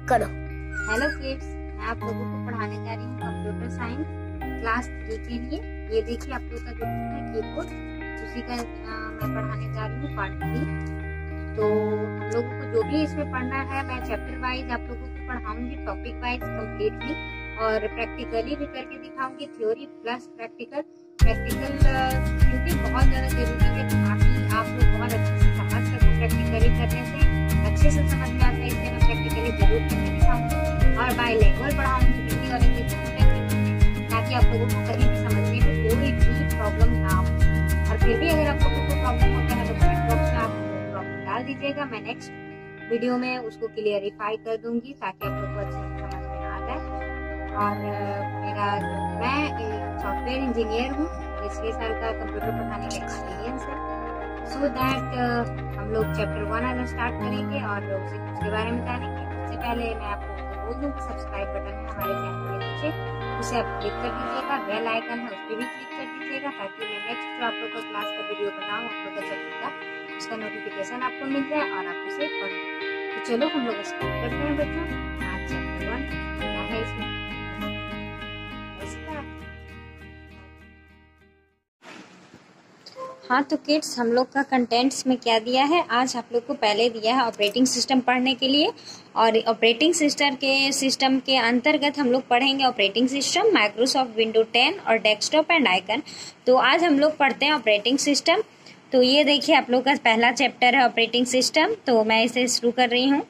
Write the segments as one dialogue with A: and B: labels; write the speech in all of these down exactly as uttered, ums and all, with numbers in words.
A: करो।
B: Hello kids, मैं आप लोगों को पढ़ाने जा रही हूँ कंप्यूटर साइंस क्लास थ्री के लिए। ये देखिए आप लोग का जो है कीबोर्ड, उसी का आ, मैं पढ़ाने जा रही हूँ पार्ट थ्री। तो हम लोगों को जो भी इसमें पढ़ना है मैं चैप्टर वाइज आप लोगों को पढ़ाऊंगी, टॉपिक वाइज कम्प्लीटली, और प्रैक्टिकली भी करके दिखाऊंगी, थ्योरी प्लस प्रैक्टिकल। प्रैक्टिकल क्योंकि बहुत ज्यादा जरूरी है ताकि आप लोग बहुत अच्छे से समझ सको। प्रैक्टिकली करने से अच्छे से समझ में आता है, इसलिए मैं प्रैक्टिकली जरूर करके दिखाऊंगी और बाइलिंगुअल पढ़ाऊंगी, हिंदी और इंग्लिश में, ताकि आप लोगों को कहीं भी समझने में कोई भी प्रॉब्लम ना हो। और फिर भी अगर आप लोगों को प्रॉब्लम होता है तो कमेंट बॉक्स में आप प्रॉब्लम डाल दीजिएगा, मैं नेक्स्ट वीडियो में उसको क्लियरिफाई कर दूंगी ताकि आप लोग को अच्छे से समझ में आ जाए। और मेरा मैं सॉफ्टवेयर इंजीनियर हूँ, छह साल का कंप्यूटर पढ़ाने का एक्सपीरियंस है। सो so दैट uh, हम लोग चैप्टर वन आज स्टार्ट करेंगे और उसे उसके बारे में जानेंगे। उससे पहले मैं आप लोगों को बोल दूँ कि सब्सक्राइब बटन है हमारे चैनल के नीचे, उसे आप क्लिक कर दीजिएगा। बेल आइकन है उस पर भी क्लिक कर दीजिएगा ताकि मैं नेक्स्ट जो आप लोग का क्लास का वीडियो बनाऊँ आप लोग का चैप्टर का, उसका नोटिफिकेशन आपको मिल जाए और आप उसे पढ़। तो चलो हम लोग स्टार्ट करते हैं बच्चों। आज चैप्टर वन क्या है इसमें। हाँ तो किड्स, हम लोग का कंटेंट्स में क्या दिया है, आज आप लोग को पहले दिया है ऑपरेटिंग सिस्टम पढ़ने के लिए। और ऑपरेटिंग सिस्टम के सिस्टम के अंतर्गत हम लोग पढ़ेंगे operating system, Microsoft window ten और डेस्कटॉप एंड आइकन। तो आज हम लोग पढ़ते हैं ऑपरेटिंग सिस्टम। तो ये देखिए आप लोग का पहला चैप्टर है ऑपरेटिंग सिस्टम, तो मैं इसे शुरू कर रही हूँ।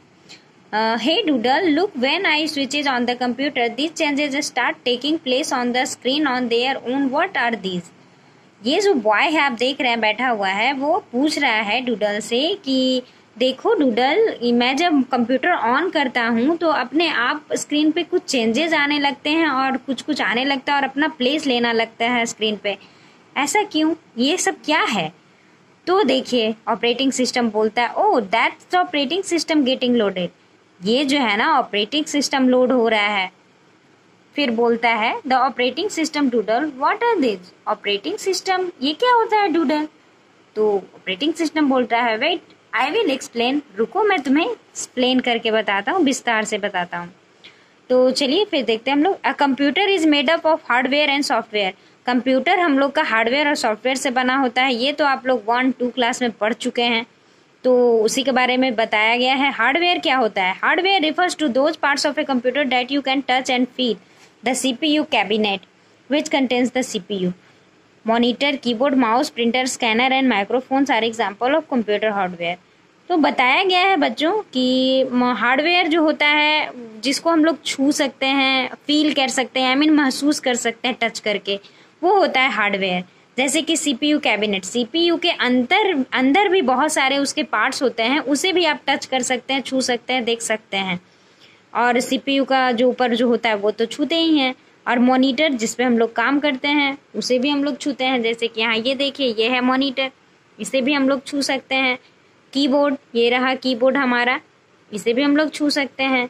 B: Hey doodle, look when I switches on the computer these changes start taking place on the screen on their own, what are these. ये जो बॉय है आप देख रहे हैं बैठा हुआ है, वो पूछ रहा है डूडल से कि देखो डूडल, मैं जब कंप्यूटर ऑन करता हूँ तो अपने आप स्क्रीन पे कुछ चेंजेस आने लगते हैं और कुछ कुछ आने लगता है और अपना प्लेस लेना लगता है स्क्रीन पे, ऐसा क्यों, ये सब क्या है। तो देखिए ऑपरेटिंग सिस्टम बोलता है, oh that's the operating system getting loaded. ये जो है ना ऑपरेटिंग सिस्टम लोड हो रहा है। फिर बोलता है the operating system doodle, what are this. Operating system ये क्या होता है डूडल। तो ऑपरेटिंग सिस्टम बोल रहा है, वेट आई विल एक्सप्लेन, रुको मैं तुम्हें एक्सप्लेन करके बताता हूँ, विस्तार से बताता हूँ। तो चलिए फिर देखते हैं हम लोग। A computer is made up of hardware and software. Computer हम लोग का हार्डवेयर और सॉफ्टवेयर से बना होता है। ये तो आप लोग वन टू क्लास में पढ़ चुके हैं, तो उसी के बारे में बताया गया है। हार्डवेयर क्या होता है। Hardware refers to those parts of a computer that you can touch and feel. The C P U cabinet, which contains the C P U. Monitor, keyboard, mouse, printer, scanner and microphones are example of computer hardware. तो बताया गया है बच्चों कि hardware जो होता है जिसको हम लोग छू सकते हैं, फील कर सकते हैं, आई मीन महसूस कर सकते हैं टच करके, वो होता है हार्डवेयर। जैसे कि सीपीयू कैबिनेट, सीपीयू के अंदर अंदर भी बहुत सारे उसके पार्ट्स होते हैं, उसे भी आप टच कर सकते हैं, छू सकते हैं, देख सकते हैं। और सीपीयू का जो ऊपर जो होता है वो तो छूते ही हैं। और मॉनिटर जिसपे हम लोग काम करते हैं उसे भी हम लोग छूते हैं, जैसे कि यहाँ ये देखिए ये है मॉनिटर, इसे भी हम लोग छू सकते हैं। कीबोर्ड, ये रहा कीबोर्ड हमारा, इसे भी हम लोग छू सकते हैं।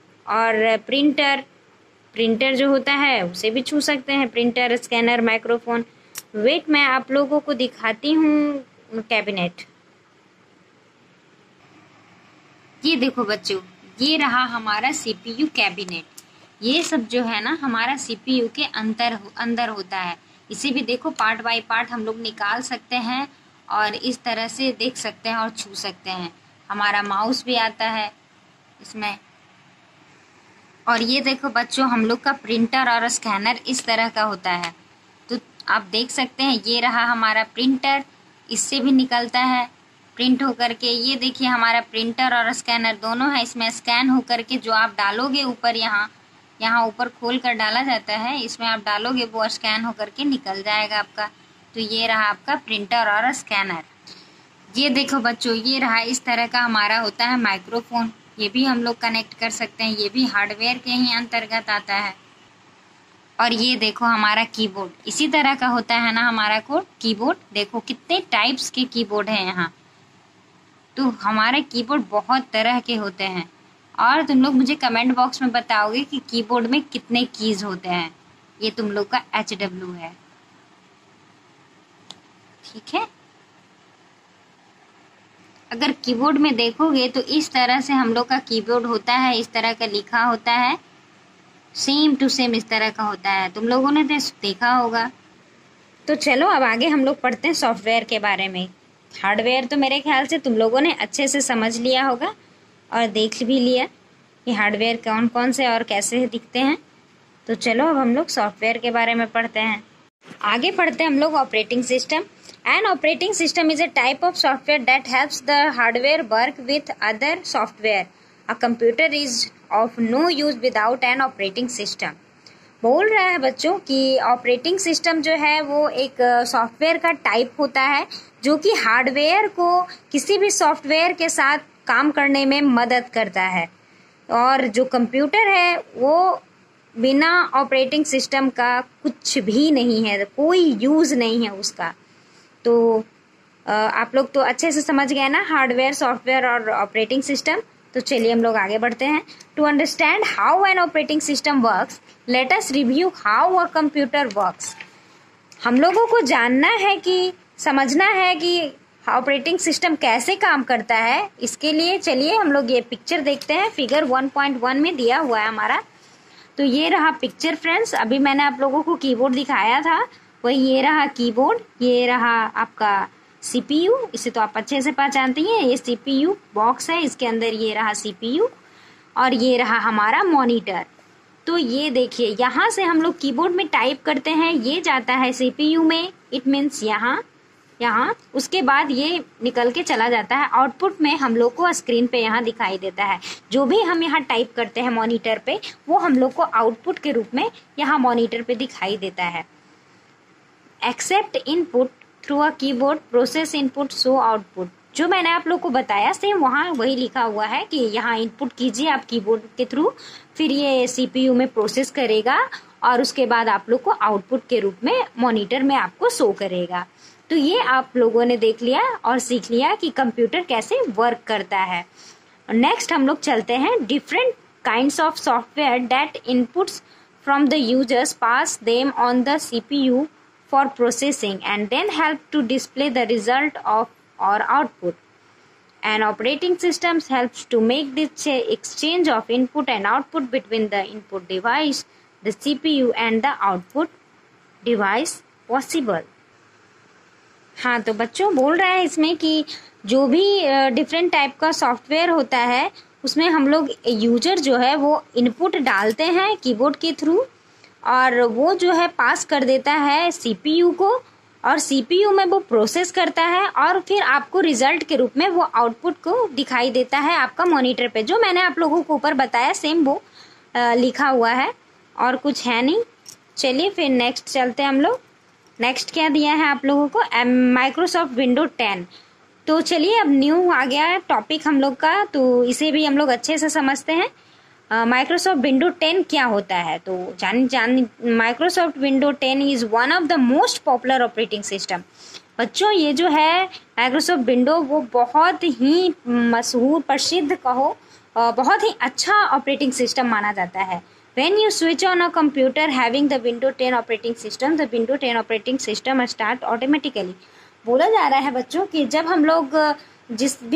B: और प्रिंटर, प्रिंटर जो होता है उसे भी छू सकते हैं, प्रिंटर, स्कैनर, माइक्रोफोन। वेट मैं आप लोगों को दिखाती हूँ कैबिनेट। ये देखो बच्चों, ये रहा हमारा सीपीयू कैबिनेट। ये सब जो है ना हमारा सीपीयू के अंदर अंदर होता है। इसे भी देखो पार्ट बाय पार्ट हम लोग निकाल सकते हैं और इस तरह से देख सकते हैं और छू सकते हैं। हमारा माउस भी आता है इसमें। और ये देखो बच्चों, हम लोग का प्रिंटर और स्कैनर इस तरह का होता है, तो आप देख सकते हैं ये रहा हमारा प्रिंटर, इससे भी निकलता है प्रिंट होकर के। ये देखिए हमारा प्रिंटर और स्कैनर दोनों है, इसमें स्कैन होकर के जो आप डालोगे ऊपर, यहाँ यहाँ ऊपर खोल कर डाला जाता है, इसमें आप डालोगे वो स्कैन होकर के निकल जाएगा आपका। तो ये रहा आपका प्रिंटर और स्कैनर। ये देखो बच्चों, ये रहा इस तरह का हमारा होता है माइक्रोफोन, ये भी हम लोग कनेक्ट कर सकते हैं, ये भी हार्डवेयर के ही अंतर्गत आता है। और ये देखो हमारा कीबोर्ड, इसी तरह का होता है ना हमारा कोड कीबोर्ड। देखो कितने टाइप्स के कीबोर्ड हैं यहाँ, तो हमारे कीबोर्ड बहुत तरह के होते हैं। और तुम लोग मुझे कमेंट बॉक्स में बताओगे कि कीबोर्ड में कितने कीज होते हैं। ये तुम लोग का एच डब्ल्यू है, ठीक है। अगर कीबोर्ड में देखोगे तो इस तरह से हम लोग का कीबोर्ड होता है, इस तरह का लिखा होता है, सेम टू सेम इस तरह का होता है। तुम लोगों ने तो देखा होगा। तो चलो अब आगे हम लोग पढ़ते हैं सॉफ्टवेयर के बारे में। हार्डवेयर तो मेरे ख्याल से तुम लोगों ने अच्छे से समझ लिया होगा और देख भी लिया कि हार्डवेयर कौन कौन से और कैसे दिखते हैं। तो चलो अब हम लोग सॉफ्टवेयर के बारे में पढ़ते हैं। आगे पढ़ते हैं हम लोग operating system. An operating system is a type of software that helps the hardware work with other software. A computer is of no use without an operating system. बोल रहा है बच्चों कि ऑपरेटिंग सिस्टम जो है वो एक सॉफ्टवेयर का टाइप होता है जो कि हार्डवेयर को किसी भी सॉफ्टवेयर के साथ काम करने में मदद करता है। और जो कंप्यूटर है वो बिना ऑपरेटिंग सिस्टम का कुछ भी नहीं है, कोई यूज़ नहीं है उसका। तो आप लोग तो अच्छे से समझ गए ना हार्डवेयर, सॉफ्टवेयर और ऑपरेटिंग सिस्टम। तो चलिए हम लोग आगे बढ़ते हैं। To understand how an operating system works, let us review how a computer works. हम लोगों को जानना है कि समझना है कि ऑपरेटिंग सिस्टम कैसे काम करता है। इसके लिए चलिए हम लोग ये पिक्चर देखते हैं। फिगर वन पॉइंट वन में दिया हुआ है हमारा। तो ये रहा पिक्चर फ्रेंड्स। अभी मैंने आप लोगों को कीबोर्ड दिखाया था, वही ये रहा कीबोर्ड, ये रहा आपका सीपीयू, इसे तो आप अच्छे से पहचानते हैं। ये सीपीयू बॉक्स है, इसके अंदर ये रहा सीपीयू और ये रहा हमारा मॉनिटर। तो ये देखिए यहाँ से हम लोग कीबोर्ड में टाइप करते हैं, ये जाता है सीपीयू में, इट मीन्स यहाँ यहाँ उसके बाद ये निकल के चला जाता है आउटपुट में, हम लोग को स्क्रीन पे यहाँ दिखाई देता है। जो भी हम यहाँ टाइप करते हैं मॉनिटर पे वो हम लोग को आउटपुट के रूप में यहाँ मॉनिटर पे दिखाई देता है। Except input through a keyboard process input show output. जो मैंने आप लोग को बताया सेम वहाँ वही लिखा हुआ है कि यहाँ इनपुट कीजिए आप कीबोर्ड के थ्रू, फिर ये सीपीयू में प्रोसेस करेगा और उसके बाद आप लोग को आउटपुट के रूप में मॉनिटर में आपको शो करेगा। तो ये आप लोगों ने देख लिया और सीख लिया कि कंप्यूटर कैसे वर्क करता है। नेक्स्ट हम लोग चलते हैं different kinds of software that inputs from the users pass them on the CPU for processing and then help to display the result of or output. An operating system helps to make this exchange of input and output between the input device, the C P U and the output device possible. हाँ, तो बच्चों बोल रहा है इसमें कि जो भी डिफरेंट टाइप का सॉफ्टवेयर होता है उसमें हम लोग यूजर जो है वो इनपुट डालते हैं कीबोर्ड के थ्रू और वो जो है पास कर देता है सीपीयू को और सीपीयू में वो प्रोसेस करता है और फिर आपको रिजल्ट के रूप में वो आउटपुट को दिखाई देता है आपका मॉनिटर पे। जो मैंने आप लोगों को ऊपर बताया सेम वो आ, लिखा हुआ है और कुछ है नहीं। चलिए फिर नेक्स्ट चलते हैं हम लोग। नेक्स्ट क्या दिया है आप लोगों को, माइक्रोसॉफ्ट विंडो टेन। तो चलिए अब न्यू आ गया है टॉपिक हम लोग का, तो इसे भी हम लोग अच्छे से समझते हैं। माइक्रोसॉफ्ट विंडो टेन क्या होता है। तो जान जान Microsoft window ten is one of the most popular operating system. बच्चों ये जो है माइक्रोसॉफ्ट विंडो वो बहुत ही मशहूर, प्रसिद्ध कहो, बहुत ही अच्छा ऑपरेटिंग सिस्टम माना जाता है। When you switch on a computer having the window ten operating system, the window ten operating system start automatically। बोला जा रहा है बच्चों कि जब हम लोग जिस भी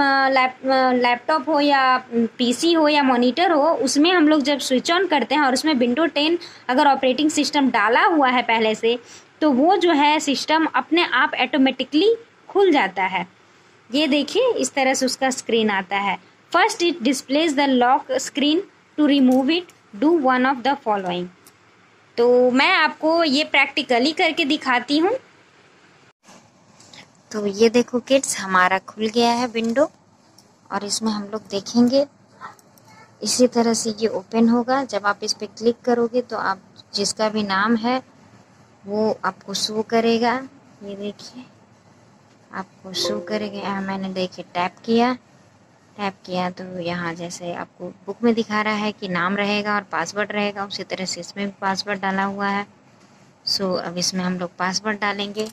B: लैपटॉप हो या पीसी हो या मॉनिटर हो उसमें हम लोग जब स्विच ऑन करते हैं और उसमें विंडो टेन अगर ऑपरेटिंग सिस्टम डाला हुआ है पहले से, तो वो जो है सिस्टम अपने आप ऑटोमेटिकली खुल जाता है। ये देखिए इस तरह से उसका स्क्रीन आता है। First it displays the lock screen, to remove it do one of the following. तो मैं आपको ये प्रैक्टिकली करके दिखाती हूँ। तो ये देखो किड्स, हमारा खुल गया है विंडो और इसमें हम लोग देखेंगे इसी तरह से ये ओपन होगा। जब आप इस पर क्लिक करोगे तो आप जिसका भी नाम है वो आपको शो करेगा। ये देखिए आपको शो करेगा। मैंने देखिए टैप किया टैप किया तो यहाँ जैसे आपको बुक में दिखा रहा है कि नाम रहेगा और पासवर्ड रहेगा, उसी तरह से इसमें भी पासवर्ड डाला हुआ है। सो अब इसमें हम लोग पासवर्ड डालेंगे।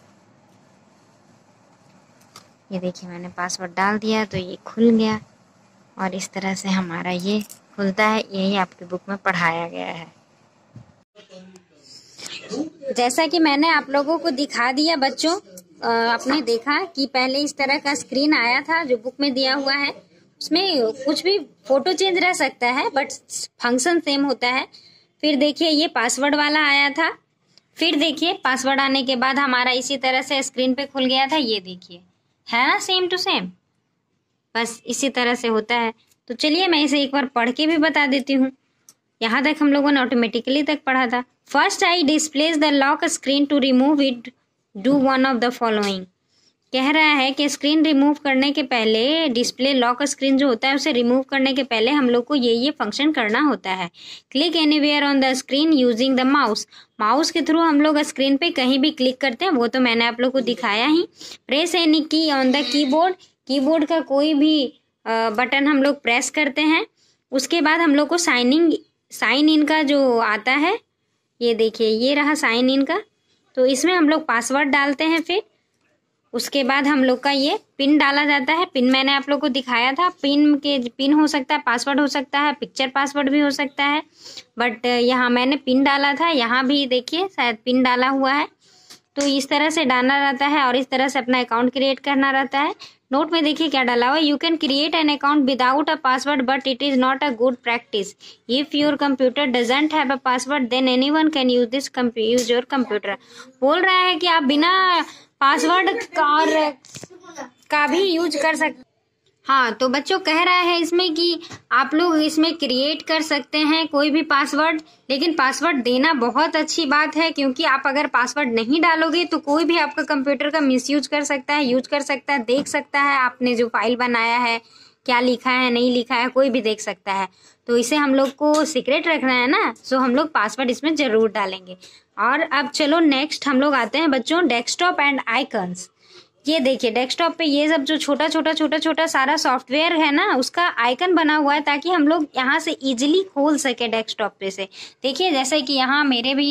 B: ये देखिए मैंने पासवर्ड डाल दिया तो ये खुल गया और इस तरह से हमारा ये खुलता है। यही आपकी बुक में पढ़ाया गया है। जैसा कि मैंने आप लोगों को दिखा दिया बच्चों आपने देखा कि पहले इस तरह का स्क्रीन आया था जो बुक में दिया हुआ है, उसमें कुछ भी फोटो चेंज रह सकता है बट फंक्शन सेम होता है। फिर देखिए ये पासवर्ड वाला आया था, फिर देखिए पासवर्ड आने के बाद हमारा इसी तरह से स्क्रीन पे खुल गया था। ये देखिए है ना सेम टू सेम, बस इसी तरह से होता है। तो चलिए मैं इसे एक बार पढ़ के भी बता देती हूँ। यहाँ तक हम लोगों ने ऑटोमेटिकली तक पढ़ा था। First I displays the lock screen to remove it, do one of the following. कह रहा है कि स्क्रीन रिमूव करने के पहले, डिस्प्ले लॉक स्क्रीन जो होता है उसे रिमूव करने के पहले हम लोग को ये ये फंक्शन करना होता है। Click anywhere on the screen using the mouse. Mouse के थ्रू हम लोग स्क्रीन पे कहीं भी क्लिक करते हैं, वो तो मैंने आप लोग को दिखाया ही। Press any key on the keyboard. Keyboard का कोई भी बटन हम लोग प्रेस करते हैं। उसके बाद हम लोग को साइनिंग साइन इन का जो आता है, ये देखिए ये रहा साइन इन का, तो इसमें हम लोग पासवर्ड डालते हैं। फिर उसके बाद हम लोग का ये पिन डाला जाता है। पिन मैंने आप लोग को दिखाया था, पिन के पिन हो सकता है, पासवर्ड हो सकता है, पिक्चर पासवर्ड भी हो सकता है, बट यहाँ मैंने पिन डाला था। यहाँ भी देखिए शायद पिन डाला हुआ है। तो इस तरह से डालना रहता है और इस तरह से अपना अकाउंट क्रिएट करना रहता है। नोट में देखिए क्या डाला हुआ है, you can create an account without a password but it is not a good practice. If your computer doesn't have a password then anyone can use this use your computer. बोल रहा है कि आप बिना पासवर्ड और का भी use कर सकते। हाँ, तो बच्चों कह रहा है इसमें कि आप लोग इसमें क्रिएट कर सकते हैं कोई भी पासवर्ड, लेकिन पासवर्ड देना बहुत अच्छी बात है, क्योंकि आप अगर पासवर्ड नहीं डालोगे तो कोई भी आपका कंप्यूटर का मिसयूज कर सकता है, यूज कर सकता है, देख सकता है आपने जो फाइल बनाया है क्या लिखा है नहीं लिखा है, कोई भी देख सकता है। तो इसे हम लोग को सीक्रेट रखना है ना, सो हम लोग पासवर्ड इसमें जरूर डालेंगे। और अब चलो नेक्स्ट हम लोग आते हैं बच्चों डेस्कटॉप एंड आइकन्स। ये देखिए डेस्कटॉप पे ये सब जो छोटा छोटा छोटा छोटा सारा सॉफ्टवेयर है ना, उसका आइकन बना हुआ है ताकि हम लोग यहाँ से इजीली खोल सके डेस्कटॉप पे से। देखिए जैसे कि यहाँ मेरे भी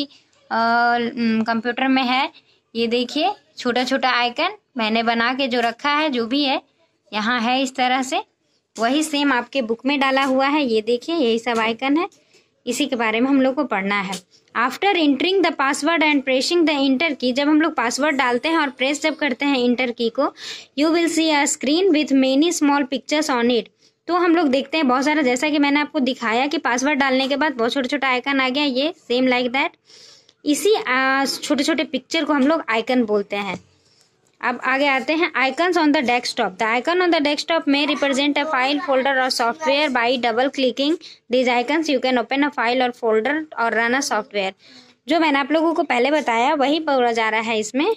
B: कंप्यूटर में है, ये देखिए छोटा छोटा आइकन मैंने बना के जो रखा है, जो भी है यहाँ है इस तरह से, वही सेम आपके बुक में डाला हुआ है। ये देखिए यही सब आइकन है, इसी के बारे में हम लोग को पढ़ना है। After entering the password and pressing the enter key, जब हम लोग पासवर्ड डालते हैं और प्रेस जब करते हैं इंटर की को, you will see a screen with many small pictures on it. तो हम लोग देखते हैं बहुत सारा, जैसा कि मैंने आपको दिखाया कि पासवर्ड डालने के बाद बहुत छोटा छोटा आइकन आ गया, ये सेम लाइक दैट। इसी छोटे छोटे पिक्चर को हम लोग आइकन बोलते हैं। अब आगे आते हैं icons on the desktop. The icon on the desktop में रिप्रेजेंट अ फाइल, फोल्डर और software. By double clicking this icons you can open a file और फोल्डर और रन अ सॉफ्टवेयर। जो मैंने आप लोगों को पहले बताया वही बोला जा रहा है इसमें।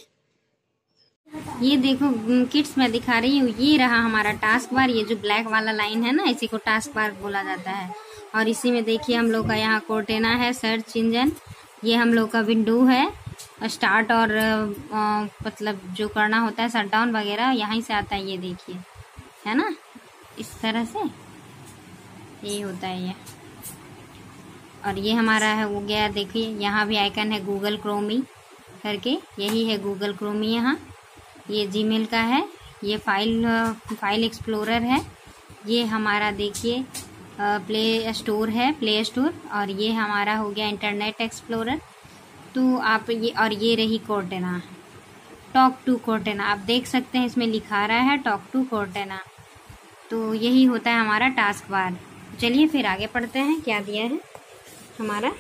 B: ये देखो किड्स मैं दिखा रही हूँ, ये रहा हमारा टास्क बार। ये जो ब्लैक वाला लाइन है ना, इसी को टास्क बार बोला जाता है। और इसी में देखिए हम लोग का यहाँ कोर्टेना है, सर्च इंजन। ये हम लोग का विंडो है, स्टार्ट और आ, मतलब जो करना होता है शट डाउन वगैरह यहीं से आता है। ये देखिए है ना, इस तरह से ये होता है ये। और ये हमारा है वो गया, देखिए यहाँ भी आइकन है गूगल क्रोमी करके, यही है गूगल क्रोमी। यहाँ ये जीमेल का है, ये फाइल फाइल एक्सप्लोरर है, ये हमारा देखिए प्ले स्टोर है, प्ले स्टोर। और ये हमारा हो गया इंटरनेट एक्सप्लोरर। तो आप ये, और ये रही कोर्टेना, टॉक टू कोर्टेना। आप देख सकते हैं इसमें लिखा रहा है टॉक टू कोर्टेना। तो यही होता है हमारा टास्क बार। चलिए फिर आगे पढ़ते हैं क्या दिया है हमारा।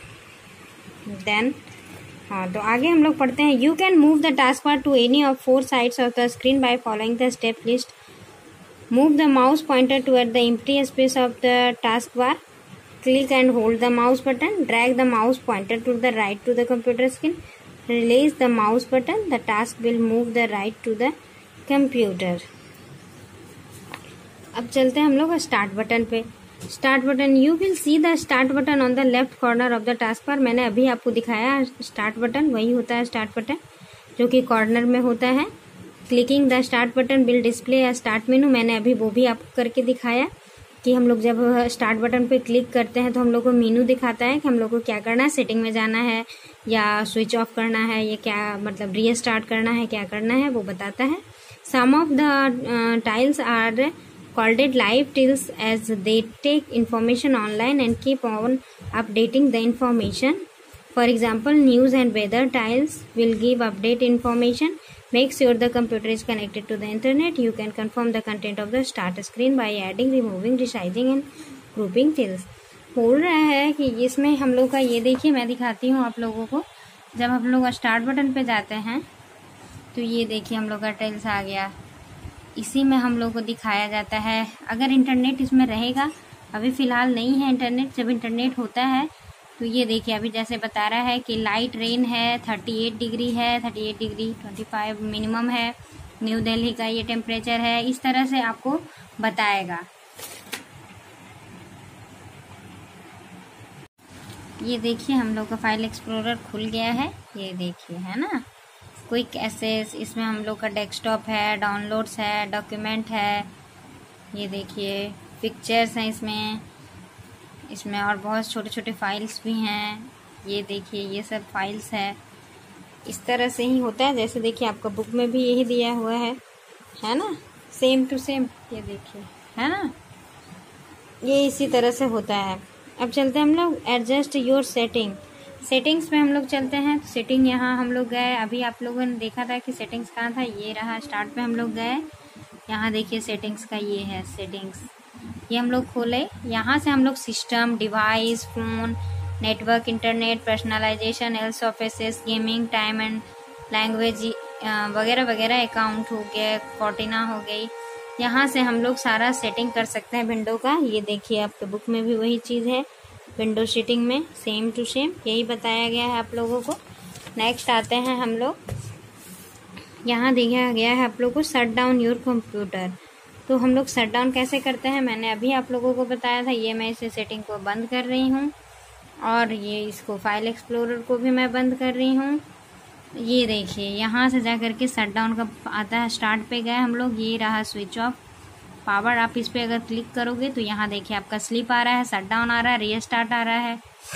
B: देन हाँ, तो आगे हम लोग पढ़ते हैं you can move the task bar to any of four sides of the screen by following the step list. Move the mouse pointer toward the empty space of the task bar. Click and hold the mouse button. Drag the mouse pointer to the right to the computer screen. Release the mouse button. The task will move the right to the computer. अब चलते हैं हम लोग start button पे। Start button, you will see the start button on the left corner of the task bar. मैंने अभी आपको दिखाया स्टार्ट बटन, वही होता है स्टार्ट बटन जो कि कॉर्नर में होता है। Clicking the start button will display a start menu. मैंने अभी वो भी आपको करके दिखाया कि हम लोग जब स्टार्ट बटन पे क्लिक करते हैं तो हम लोग को मेनू दिखाता है कि हम लोग को क्या करना है, सेटिंग में जाना है या स्विच ऑफ करना है, या क्या मतलब रीस्टार्ट करना है, क्या करना है वो बताता है। Some of the tiles are called live tiles as they take information online and keep on updating the information. For example news and weather tiles will give update information. Make sure the computer is connected to the internet. You can confirm the content of the start screen by adding, removing, resizing and grouping fields. बोल रहा है कि इसमें हम लोग का ये देखिए, मैं दिखाती हूँ आप लोगों को। जब हम लोग स्टार्ट बटन पे जाते हैं तो ये देखिए हम लोग का टेल्स आ गया। इसी में हम लोग को दिखाया जाता है। अगर इंटरनेट इसमें रहेगा, अभी फ़िलहाल नहीं है इंटरनेट, जब इंटरनेट होता है तो ये देखिए अभी जैसे बता रहा है कि लाइट रेन है, अड़तीस डिग्री है, अड़तीस डिग्री पच्चीस मिनिमम है, न्यू दिल्ली का ये टेम्परेचर है। इस तरह से आपको बताएगा। ये देखिए हम लोग का फाइल एक्सप्लोरर खुल गया है, ये देखिए, है ना। क्विक एक्सेस, इसमें हम लोग का डेस्कटॉप है, डाउनलोड्स है, डॉक्यूमेंट है, ये देखिए पिक्चर्स हैं इसमें इसमें और बहुत छोटे छोटे फाइल्स भी हैं। ये देखिए ये सब फाइल्स है। इस तरह से ही होता है, जैसे देखिए आपका बुक में भी यही दिया हुआ है है ना, सेम टू सेम। ये देखिए, है ना, ये इसी तरह से होता है। अब चलते हैं हम लोग एडजस्ट योर सेटिंग। सेटिंग्स में हम लोग चलते हैं। सेटिंग यहाँ हम लोग गए, अभी आप लोगों ने देखा था कि सेटिंग्स कहाँ था, ये रहा। स्टार्ट पे हम लोग गए, यहाँ देखिए सेटिंग्स का ये है सेटिंग्स। ये हम लोग खोले, यहाँ से हम लोग system, device, phone, network, internet, personalisation, ease of access, gaming, time and language वगैरह वगैरह, अकाउंट हो गया, कॉर्टिना हो गई। यहाँ से हम लोग सारा सेटिंग कर सकते हैं विंडो का। ये देखिए आपके बुक में भी वही चीज़ है, विंडो सेटिंग में सेम टू सेम यही बताया गया है आप लोगों को। नेक्स्ट आते हैं हम लोग, यहाँ दिया गया है आप लोगों को शट डाउन योर कंप्यूटर। तो हम लोग शट डाउन कैसे करते हैं मैंने अभी आप लोगों को बताया था। ये मैं इसे सेटिंग को बंद कर रही हूँ और ये इसको फाइल एक्सप्लोरर को भी मैं बंद कर रही हूँ। ये देखिए यहाँ से जा कर के शट डाउन का आता है। स्टार्ट पे गए हम लोग, ये रहा स्विच ऑफ पावर। आप इस पर अगर क्लिक करोगे तो यहाँ देखिए आपका स्लिप आ रहा है, शट डाउन आ रहा है, रीस्टार्ट आ रहा है।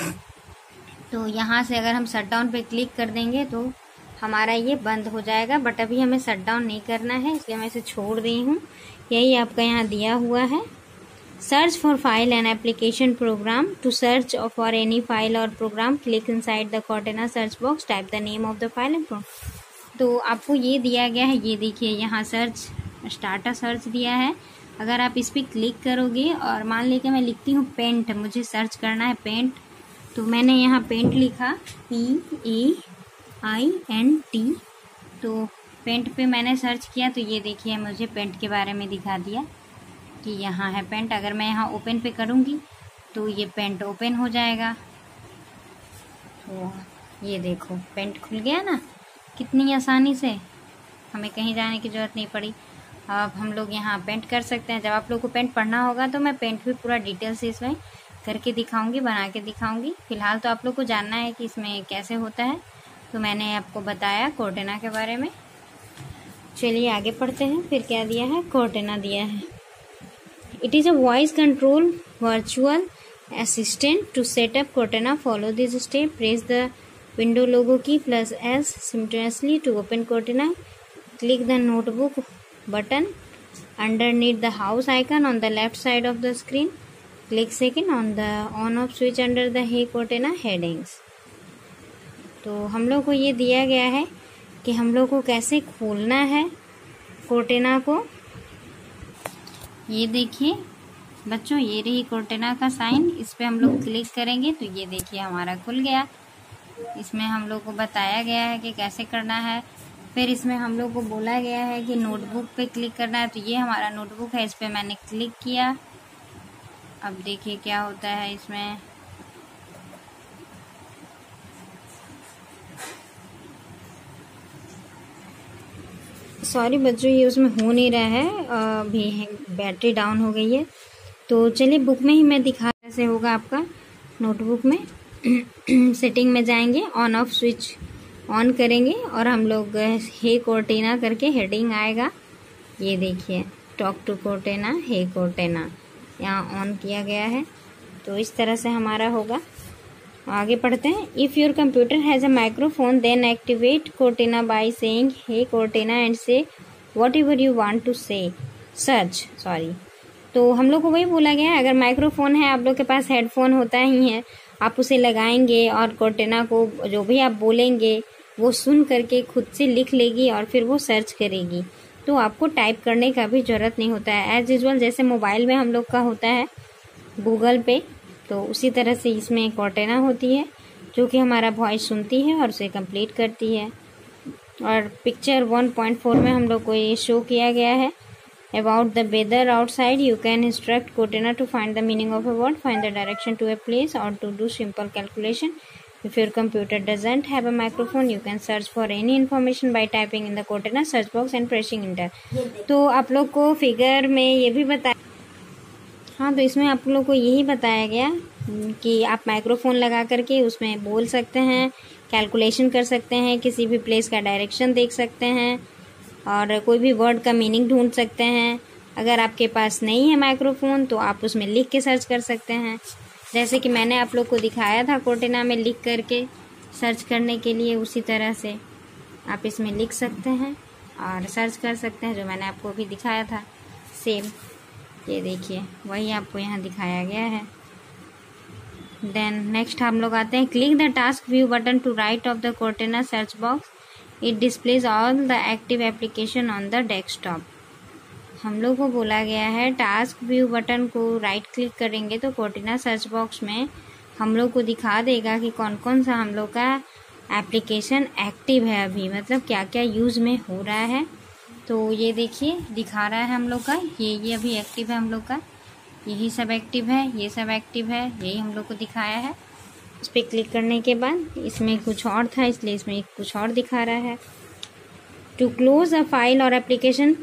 B: तो यहाँ से अगर हम शट डाउन पे क्लिक कर देंगे तो हमारा ये बंद हो जाएगा, बट अभी हमें शट डाउन नहीं करना है, इसलिए मैं इसे छोड़ रही हूँ। यही आपका यहाँ दिया हुआ है। Search for file and application program. To search for any file और program, click inside the Cortana search box, type the name of the file and program. तो आपको ये दिया गया है, ये देखिए यहाँ सर्च स्टार्टर सर्च दिया है। अगर आप इस पर क्लिक करोगे और मान लीजिए मैं लिखती हूँ पेंट, मुझे सर्च करना है पेंट, तो मैंने यहाँ पेंट लिखा, P A I N T. तो पेंट पे मैंने सर्च किया तो ये देखिए मुझे पेंट के बारे में दिखा दिया कि यहाँ है पेंट। अगर मैं यहाँ ओपन पे करूँगी तो ये पेंट ओपन हो जाएगा। तो ये देखो पेंट खुल गया ना, कितनी आसानी से, हमें कहीं जाने की ज़रूरत नहीं पड़ी। अब हम लोग यहाँ पेंट कर सकते हैं। जब आप लोग को पेंट पढ़ना होगा तो मैं पेंट भी पूरा डिटेल से इसमें करके दिखाऊंगी, बना के दिखाऊंगी। फिलहाल तो आप लोग को जानना है कि इसमें कैसे होता है, तो मैंने आपको बताया कॉर्टेना के बारे में। चलिए आगे पढ़ते हैं। फिर क्या दिया है, कॉर्टेना दिया है। It is a voice control virtual assistant. To set up Cortana follow this step, press the window logo key plus S simultaneously to open Cortana, click the notebook button underneath the house icon on the left side of the screen, click second on the on off switch under the Hey Cortana headings। तो हम लोग को ये दिया गया है कि हम लोग को कैसे खोलना है कॉर्टेना को। ये देखिए बच्चों, ये रही कॉर्टेना का साइन, इस पे हम लोग क्लिक करेंगे तो ये देखिए हमारा खुल गया। इसमें हम लोग को बताया गया है कि कैसे करना है। फिर इसमें हम लोग को बोला गया है कि नोटबुक पे क्लिक करना है, तो ये हमारा नोटबुक है, इस पे मैंने क्लिक किया। अब देखिए क्या होता है इसमें। सॉरी बच्चों, ये उसमें हो नहीं रहा है, अभी बैटरी डाउन हो गई है। तो चलिए बुक में ही मैं दिखा, कैसे होगा आपका नोटबुक में। सेटिंग में जाएंगे, ऑन ऑफ स्विच ऑन करेंगे और हम लोग हे कॉर्टेना करके हेडिंग आएगा। ये देखिए टॉक टू कॉर्टेना, हे कॉर्टेना यहाँ ऑन किया गया है। तो इस तरह से हमारा होगा। आगे पढ़ते हैं। If your computer has a microphone then activate Cortana by saying hey Cortana and say whatever you want to say search sorry तो हम लोग को वही बोला गया है, अगर माइक्रोफोन है, आप लोग के पास हेडफोन होता ही है, आप उसे लगाएंगे और कॉर्टेना को जो भी आप बोलेंगे वो सुन करके खुद से लिख लेगी और फिर वो सर्च करेगी। तो आपको टाइप करने का भी ज़रूरत नहीं होता है। एज यूजुअल जैसे मोबाइल में हम लोग का होता है गूगल पे, तो उसी तरह से इसमें कॉर्टेना होती है जो कि हमारा वॉइस सुनती है और उसे कंप्लीट करती है। और पिक्चर वन पॉइंट फोर में हम लोग को ये शो किया गया है about the weather outside. You can instruct Cortana to find the meaning of a word, find the direction to a place और to do simple calculation. If your computer doesn't have a microphone, you can search for any information by typing in the Cortana search box and pressing enter। तो आप लोग को figure में ये भी बताया, हाँ तो इसमें आप लोग को यही बताया गया कि आप माइक्रोफोन लगा करके उसमें बोल सकते हैं, कैलकुलेशन कर सकते हैं, किसी भी प्लेस का डायरेक्शन देख सकते हैं और कोई भी वर्ड का मीनिंग ढूंढ सकते हैं। अगर आपके पास नहीं है माइक्रोफोन तो आप उसमें लिख के सर्च कर सकते हैं, जैसे कि मैंने आप लोग को दिखाया था कोर्टेना में लिख करके सर्च करने के लिए। उसी तरह से आप इसमें लिख सकते हैं और सर्च कर सकते हैं, जो मैंने आपको भी दिखाया था सेम। ये देखिए वही आपको यहाँ दिखाया गया है। देन नेक्स्ट हम लोग आते हैं, click the task view button to right of the Cortana search box, it displays all the active application on the desktop. हम लोग को बोला गया है टास्क व्यू बटन को राइट क्लिक करेंगे तो कोर्टेना सर्च बॉक्स में हम लोग को दिखा देगा कि कौन कौन सा हम लोग का एप्लीकेशन एक्टिव है अभी, मतलब क्या क्या यूज़ में हो रहा है। तो ये देखिए दिखा रहा है हम लोग का, ये ये अभी एक्टिव है हम लोग का, यही सब एक्टिव है, ये सब एक्टिव है, यही हम लोग को दिखाया है। उस पर क्लिक करने के बाद इसमें कुछ और था इसलिए इसमें कुछ और दिखा रहा है। टू क्लोज अ फाइल और application,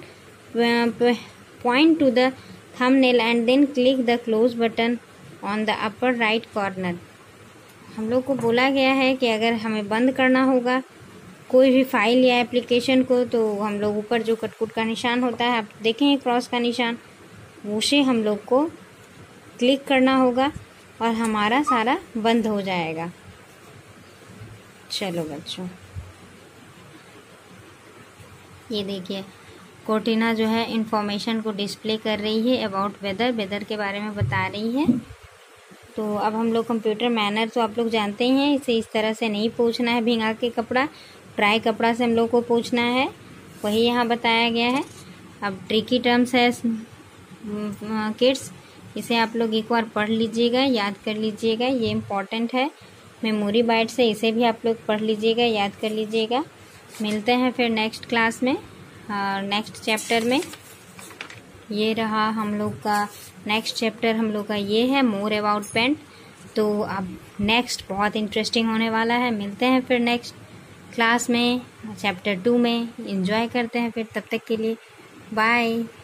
B: point to the thumbnail and then click the close button on the upper right corner। हम लोग को बोला गया है कि अगर हमें बंद करना होगा कोई भी फाइल या एप्लीकेशन को तो हम लोग ऊपर जो कटकुट का निशान होता है, आप देखेंगे क्रॉस का निशान, उसे हम लोग को क्लिक करना होगा और हमारा सारा बंद हो जाएगा। चलो बच्चों ये देखिए कोर्टेना जो है इंफॉर्मेशन को डिस्प्ले कर रही है अबाउट वेदर, वेदर के बारे में बता रही है। तो अब हम लोग कंप्यूटर मैनर तो आप लोग जानते ही हैं, इसे इस तरह से नहीं पोंछना है भिंगा के कपड़ा, ड्राई कपड़ा से हम लोग को पोंछना है, वही यहाँ बताया गया है। अब ट्रिकी टर्म्स है किड्स, इसे आप लोग एक बार पढ़ लीजिएगा, याद कर लीजिएगा, ये इम्पॉर्टेंट है। मेमोरी बाइट्स है, इसे भी आप लोग पढ़ लीजिएगा, याद कर लीजिएगा। मिलते हैं फिर नेक्स्ट क्लास में और नेक्स्ट चैप्टर में। ये रहा हम लोग का नेक्स्ट चैप्टर, हम लोग का ये है मोर अबाउट पेंट। तो अब नेक्स्ट बहुत इंटरेस्टिंग होने वाला है। मिलते हैं फिर नेक्स्ट क्लास में चैप्टर टू में। एंजॉय करते हैं फिर, तब तक के लिए बाय।